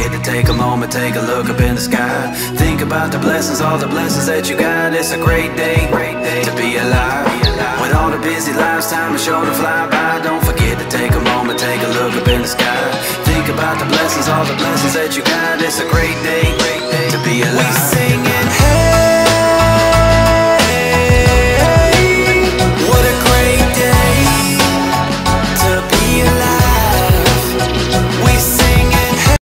forget to take a moment, take a look up in the sky. Think about the blessings, all the blessings that you got. It's a great day to be alive. With all the busy lives, time is sure to fly by. Don't forget to take a moment, take a look up in the sky. Think about the blessings, all the blessings that you got. It's a great day to be alive. We sing